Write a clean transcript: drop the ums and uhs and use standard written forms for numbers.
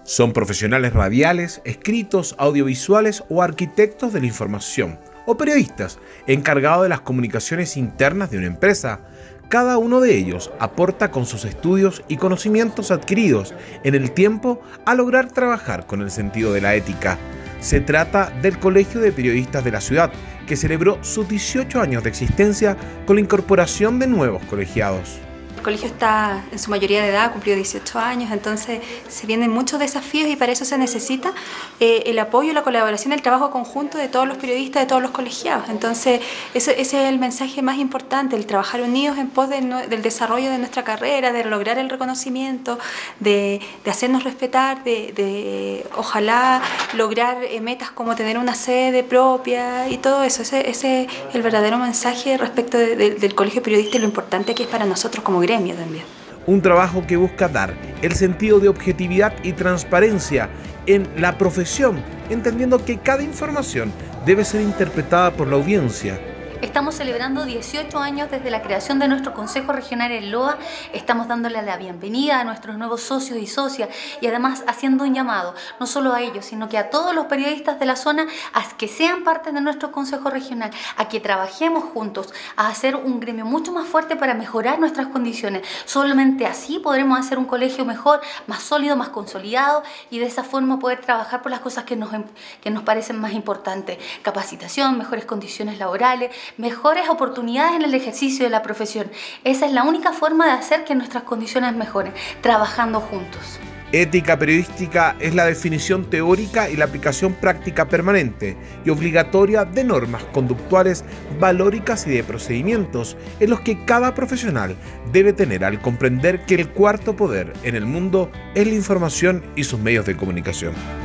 Son profesionales radiales, escritos, audiovisuales o arquitectos de la información, o periodistas encargados de las comunicaciones internas de una empresa. Cada uno de ellos aporta con sus estudios y conocimientos adquiridos en el tiempo a lograr trabajar con el sentido de la ética. Se trata del Colegio de Periodistas de la Ciudad, que celebró sus 18 años de existencia con la incorporación de nuevos colegiados. El colegio está en su mayoría de edad, cumplió 18 años, entonces se vienen muchos desafíos y para eso se necesita el apoyo, la colaboración, el trabajo conjunto de todos los periodistas, de todos los colegiados. Entonces ese es el mensaje más importante, el trabajar unidos en pos del desarrollo de nuestra carrera, de lograr el reconocimiento, de hacernos respetar, de ojalá lograr metas como tener una sede propia y todo eso. Ese es el verdadero mensaje respecto del colegio periodista y lo importante que es para nosotros como gremio también. Un trabajo que busca dar el sentido de objetividad y transparencia en la profesión, entendiendo que cada información debe ser interpretada por la audiencia. Estamos celebrando 18 años desde la creación de nuestro Consejo Regional en Loa. Estamos dándole la bienvenida a nuestros nuevos socios y socias y además haciendo un llamado, no solo a ellos, sino que a todos los periodistas de la zona a que sean parte de nuestro Consejo Regional, a que trabajemos juntos, a hacer un gremio mucho más fuerte para mejorar nuestras condiciones. Solamente así podremos hacer un colegio mejor, más sólido, más consolidado y de esa forma poder trabajar por las cosas que nos parecen más importantes. Capacitación, mejores condiciones laborales, mejores oportunidades en el ejercicio de la profesión. Esa es la única forma de hacer que nuestras condiciones mejoren, trabajando juntos. Ética periodística es la definición teórica y la aplicación práctica permanente y obligatoria de normas conductuales, valóricas y de procedimientos en los que cada profesional debe tener al comprender que el cuarto poder en el mundo es la información y sus medios de comunicación.